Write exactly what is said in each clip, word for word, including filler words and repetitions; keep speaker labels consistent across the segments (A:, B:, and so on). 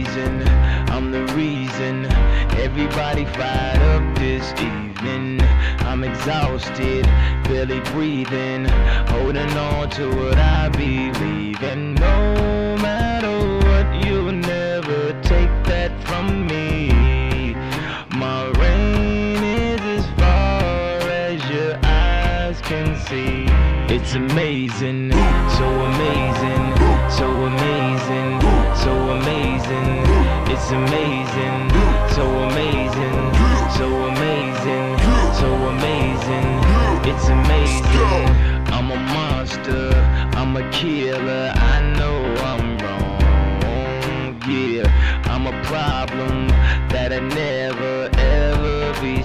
A: reason, I'm the reason everybody fired up this evening. I'm exhausted, barely breathing, holding on to what I believe in. No matter what, you'll never take that from me. My reign is as far as your eyes can see. It's amazing, so amazing, so amazing, so amazing. It's amazing, so amazing, so amazing, so amazing. It's amazing. I'm a monster, I'm a killer. I know I'm wrong, yeah. I'm a problem that'll never ever be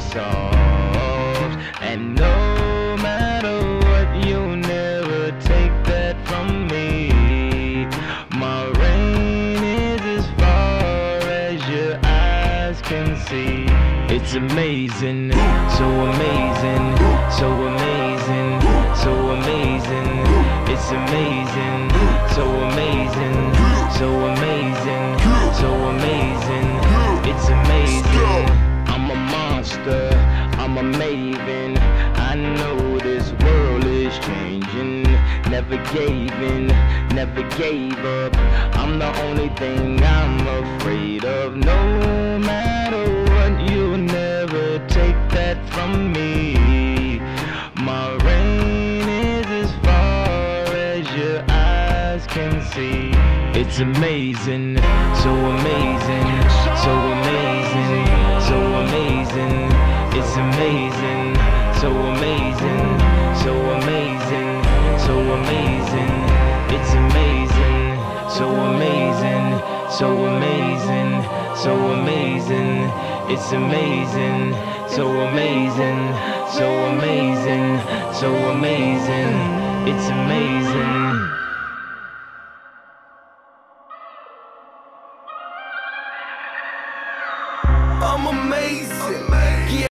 A: solved. And no matter what, you'll never take that from me. My reign is as far as your eyes can see. It's amazing, so amazing, so amazing, so amazing. It's amazing, so amazing, so amazing, so amazing. It's amazing. I'm a monster, I'm a maven. I know this world is changing. Never gave in, never gave up. I'm the only thing I'm afraid of. No matter what, you'll never take that from me. My reign is as far as your eyes can see. It's amazing, so amazing, so amazing, so amazing. It's amazing, so amazing, so amazing, so amazing. It's amazing, so amazing, so amazing, so amazing. It's amazing, so amazing, so amazing, so amazing. It's amazing.